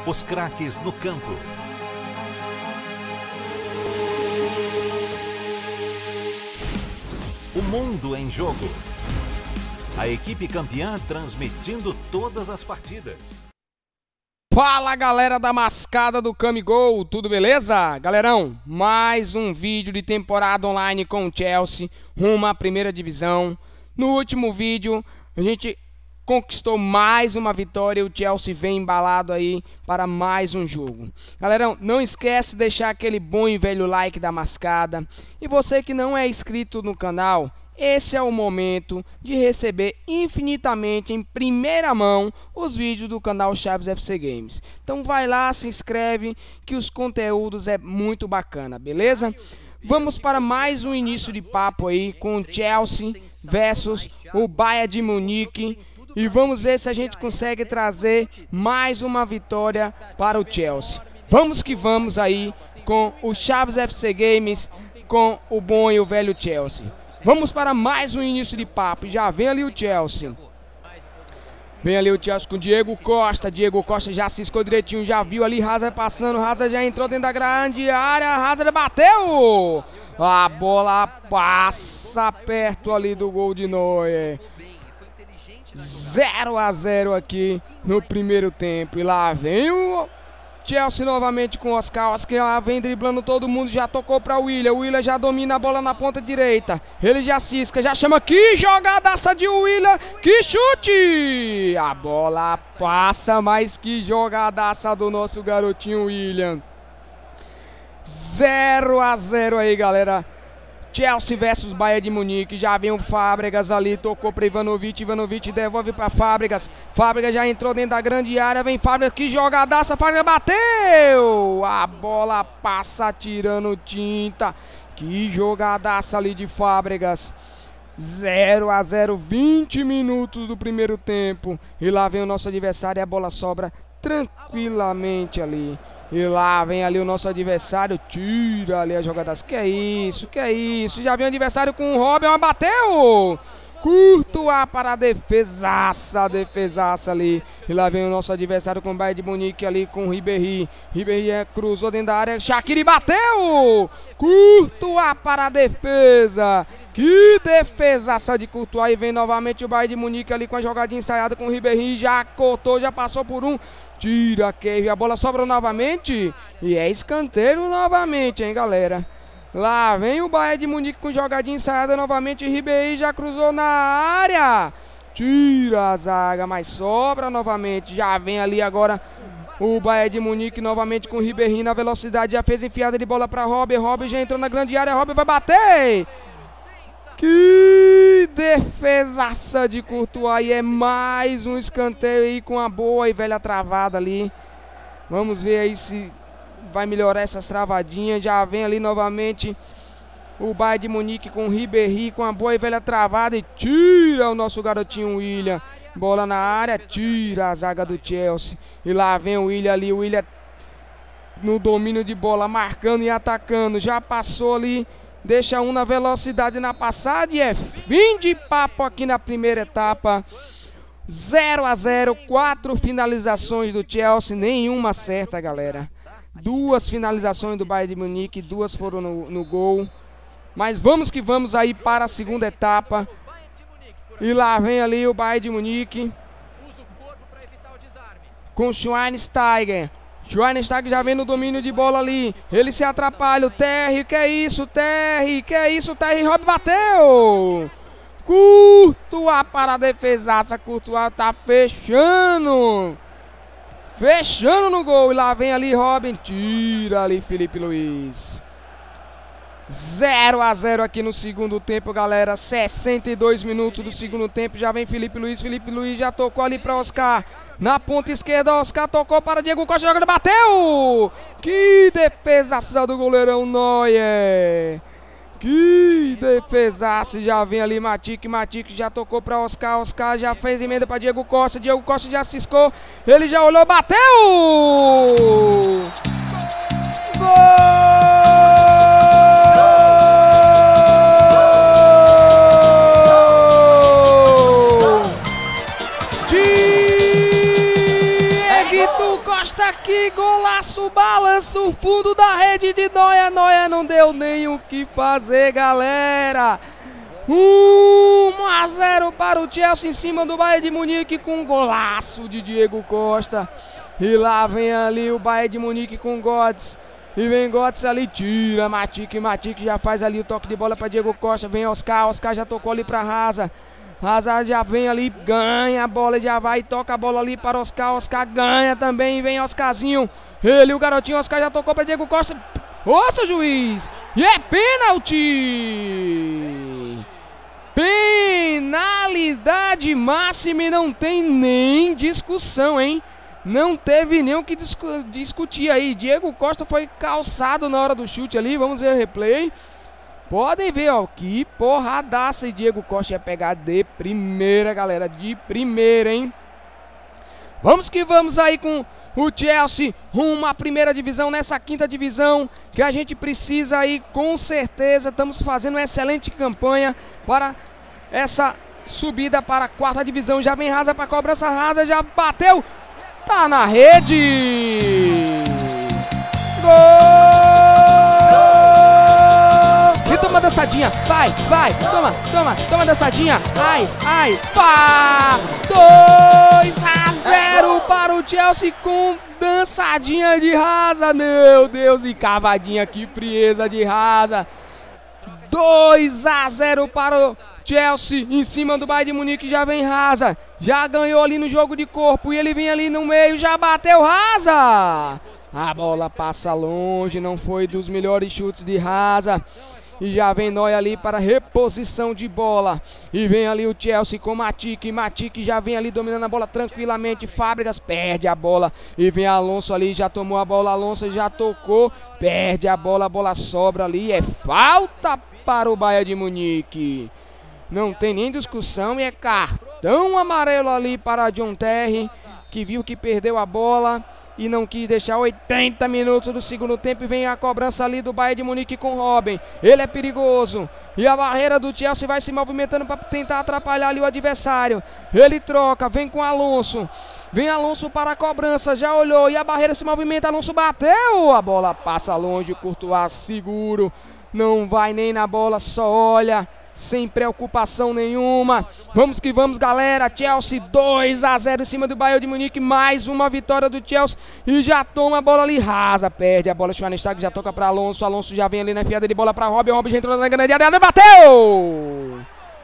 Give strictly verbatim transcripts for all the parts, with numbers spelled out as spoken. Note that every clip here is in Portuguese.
Os craques no campo. O mundo em jogo. A equipe campeã transmitindo todas as partidas. Fala, galera da mascada do Camigol, tudo beleza? Galerão, mais um vídeo de temporada online com o Chelsea, rumo à primeira divisão. No último vídeo, a gente conquistou mais uma vitória e o Chelsea vem embalado aí para mais um jogo. Galerão, não esquece de deixar aquele bom e velho like da mascada. E você que não é inscrito no canal, esse é o momento de receber infinitamente em primeira mão os vídeos do canal Chaves F C Games. Então vai lá, se inscreve que os conteúdos é muito bacana, beleza? Vamos para mais um início de papo aí com o Chelsea versus o Bayern de Munique. E vamos ver se a gente consegue trazer mais uma vitória para o Chelsea. Vamos que vamos aí com o Chaves F C Games, com o bom e o velho Chelsea. Vamos para mais um início de papo. Já vem ali o Chelsea. Vem ali o Chelsea com o Diego Costa. Diego Costa já ciscou direitinho, já viu ali Hazard passando. Hazard já entrou dentro da grande área. Hazard bateu. A bola passa perto ali do gol de Neuer. zero a zero aqui no primeiro tempo. E lá vem o Chelsea novamente com o Oscar. Oscar lá vem driblando todo mundo. Já tocou para o Willian. O Willian já domina a bola na ponta direita. Ele já cisca, já chama. Que jogadaça de Willian. Que chute. A bola passa, mas que jogadaça do nosso garotinho Willian. zero a zero aí, galera. Chelsea versus Bayern de Munique. Já vem o Fábregas ali, tocou para Ivanovic, Ivanovic devolve para Fábregas. Fábregas já entrou dentro da grande área, vem Fábregas, que jogadaça, Fábregas bateu! A bola passa tirando tinta. Que jogadaça ali de Fábregas. zero a zero, vinte minutos do primeiro tempo. E lá vem o nosso adversário e a bola sobra tranquilamente ali. E lá vem ali o nosso adversário, tira ali a jogada. Que é isso, que é isso. Já vem o adversário com o Robin, mas bateu! Courtois para a defesaça, defesaça ali. E lá vem o nosso adversário com o Bayern de Munique ali com o Ribéry. Ribéry é, cruzou dentro da área, Shaqiri bateu! Courtois para a defesa. Que defesaça de Courtois. E vem novamente o Bayern de Munique ali com a jogadinha ensaiada com o Ribéry. Já cortou, já passou por um. Tira, Kevin, a bola sobra novamente. E é escanteio novamente, hein, galera. Lá vem o Bayern de Munique com jogadinha ensaiada novamente. Ribéry já cruzou na área. Tira a zaga, mas sobra novamente. Já vem ali agora o Bayern de Munique novamente com o Ribéry na velocidade. Já fez enfiada de bola para Robin. Robin já entrou na grande área. Robin vai bater. Que defesaça de Courtois. E é mais um escanteio aí com a boa e velha travada ali. Vamos ver aí se vai melhorar essas travadinhas. Já vem ali novamente o Bayern de Munique com o Ribéry com a boa e velha travada. E tira o nosso garotinho Willian. Bola na área, tira a zaga do Chelsea. E lá vem o Willian ali. O Willian no domínio de bola, marcando e atacando. Já passou ali. Deixa um na velocidade na passada e é fim de papo aqui na primeira etapa. zero a zero, quatro finalizações do Chelsea, nenhuma certa, galera. Duas finalizações do Bayern de Munique, duas foram no, no gol. Mas vamos que vamos aí para a segunda etapa. E lá vem ali o Bayern de Munique com o Schweinsteiger. Schweinsteiger já vem no domínio de bola ali. Ele se atrapalha. O Terry, que é isso, Terry? Que é isso, Terry? Robin bateu! Courtois para a defesaça. Courtois tá fechando. Fechando no gol. E lá vem ali Robin. Tira ali Filipe Luís. zero a zero aqui no segundo tempo, galera. sessenta e dois minutos do segundo tempo. Já vem Filipe Luís. Filipe Luís já tocou ali para Oscar. Na ponta esquerda, Oscar tocou para Diego Costa. Jogando, bateu! Que defesaça do goleirão Neuer. Que defesaça. Já vem ali Matic. Matic já tocou para Oscar. Oscar já fez emenda para Diego Costa. Diego Costa já ciscou. Ele já olhou, bateu! Gol! Costa, que golaço, balança o fundo da rede de Noia. Noia não deu nem o que fazer, galera. um a zero para o Chelsea em cima do Bayern de Munique com um golaço de Diego Costa. E lá vem ali o Bayern de Munique com Götze. E vem Götze ali, tira Matic, Matic já faz ali o toque de bola para Diego Costa. Vem Oscar, Oscar já tocou ali para Hazard. Hazard já vem ali, ganha a bola, já vai e toca a bola ali para Oscar. Oscar ganha também, vem Oscarzinho. Ele, o garotinho Oscar já tocou para Diego Costa. Nossa, juiz! E é pênalti! Penalidade máxima e não tem nem discussão, hein? Não teve nem o que discu discutir aí. Diego Costa foi calçado na hora do chute ali. Vamos ver o replay. Podem ver, ó, que porradaça. E Diego Costa ia pegar de primeira, galera. De primeira, hein? Vamos que vamos aí com o Chelsea rumo à primeira divisão, nessa quinta divisão que a gente precisa aí, com certeza. Estamos fazendo uma excelente campanha para essa subida para a quarta divisão. Já vem Hazard para cobrança, Hazard já bateu. Tá na rede! Gol! E toma dançadinha, vai, vai, toma, toma, toma dançadinha, ai, ai, pá! dois a zero para o Chelsea com dançadinha de Hazard, meu Deus, e cavadinha, que frieza de Hazard. dois a zero para o Chelsea em cima do Bayern de Munique. Já vem Hazard, já ganhou ali no jogo de corpo e ele vem ali no meio, já bateu Hazard. A bola passa longe, não foi dos melhores chutes de Hazard. E já vem Noia ali para reposição de bola. E vem ali o Chelsea com Matic. Matic já vem ali dominando a bola tranquilamente. Fábricas perde a bola. E vem Alonso ali, já tomou a bola. Alonso já tocou, perde a bola. A bola sobra ali. É falta para o Bayern de Munique. Não tem nem discussão e é cartão amarelo ali para John Terry, que viu que perdeu a bola e não quis deixar. Oitenta minutos do segundo tempo e vem a cobrança ali do Bayern de Munique com Robben. Ele é perigoso e a barreira do Chelsea vai se movimentando para tentar atrapalhar ali o adversário. Ele troca, vem com Alonso. Vem Alonso para a cobrança, já olhou e a barreira se movimenta. Alonso bateu, a bola passa longe, Courtois seguro, não vai nem na bola, só olha, sem preocupação nenhuma. Vamos que vamos, galera. Chelsea dois a zero em cima do Bayern de Munique. Mais uma vitória do Chelsea. E já toma a bola ali. Rasa, perde a bola. Schweinsteiger já toca para Alonso. Alonso já vem ali na enfiada de bola para Robben. Robben já entrou na grande área. Bateu!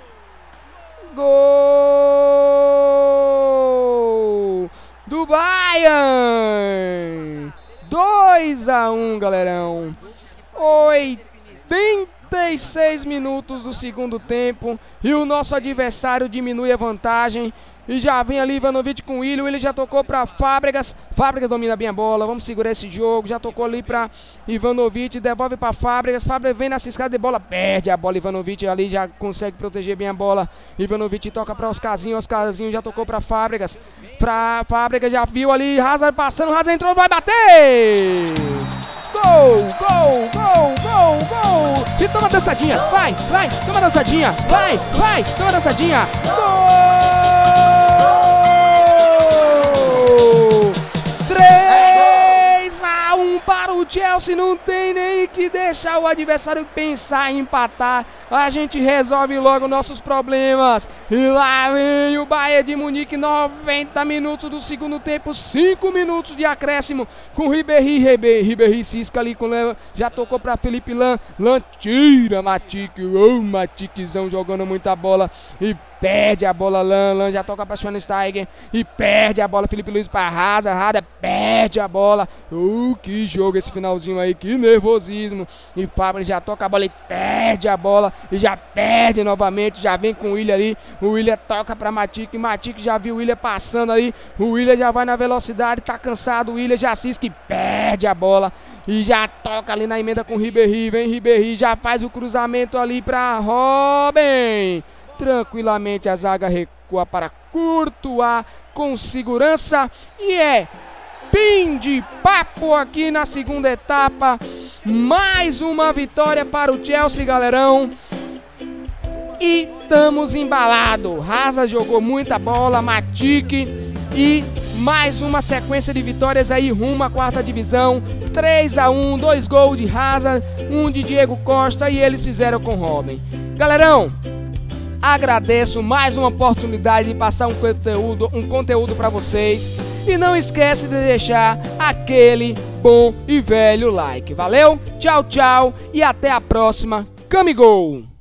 Gol do Bayern. dois a um, galerão. oitenta e seis minutos do segundo tempo e o nosso adversário diminui a vantagem e já vem ali Ivanovic com o Willian. Ele já tocou para Fábregas, Fábregas domina bem a bola, vamos segurar esse jogo, já tocou ali para Ivanovic, devolve para Fábregas, Fábregas vem na ciscada de bola, perde a bola, Ivanovic ali já consegue proteger bem a bola, Ivanovic toca para Oscarzinho, Oscarzinho já tocou para Fábregas, Fra, Fábregas já viu ali, Hazard passando, Hazard entrou, vai bater! Gol, gol, gol, gol, gol! E toma dançadinha, vai, vai, toma dançadinha, vai, vai, toma dançadinha, gol! três a um para o Chelsea, não tem nem que deixar o adversário pensar em empatar, a gente resolve logo nossos problemas. E lá vem o Bayern de Munique, noventa minutos do segundo tempo, cinco minutos de acréscimo com Ribéry, Ribéry, Ribéry cisca ali, com já tocou para Felipe Lan, Lan tira Matic, oh, Maticzão jogando muita bola e perde a bola, Lan, Lan já toca para Schweinsteiger e perde a bola, Felipe Luiz para Hazard, Hazard perde a bola, uh, que jogo esse finalzinho aí, que nervosismo, e Fábio já toca a bola e perde a bola, e já perde novamente, já vem com o Willian ali, o Willian toca para Matic, Matic já viu o Willian passando ali, o Willian já vai na velocidade, tá cansado, o Willian já cisca e perde a bola, e já toca ali na emenda com o Ribéry, vem Ribéry, já faz o cruzamento ali para Robben. Tranquilamente a zaga recua para Courtois com segurança e é fim de papo aqui na segunda etapa. Mais uma vitória para o Chelsea, galerão. E estamos embalados. Hazard jogou muita bola, Matic e mais uma sequência de vitórias aí rumo à quarta divisão. três a um, dois gols de Hazard, um de Diego Costa e eles fizeram com Robin. Galerão, agradeço mais uma oportunidade de passar um conteúdo, um conteúdo para vocês. E não esquece de deixar aquele bom e velho like. Valeu, tchau, tchau e até a próxima. Camigol!